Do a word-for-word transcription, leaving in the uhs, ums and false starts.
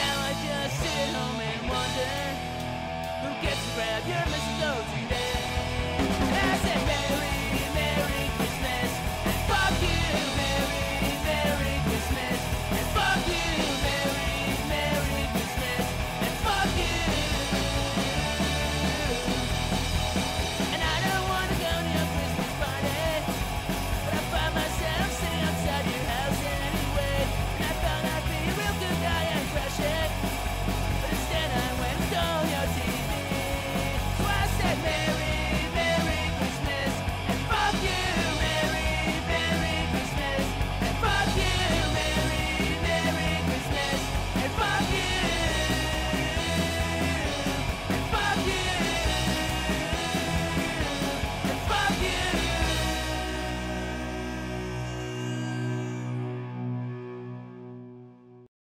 now I just sit at home and wonder who gets to grab your mistletoe today.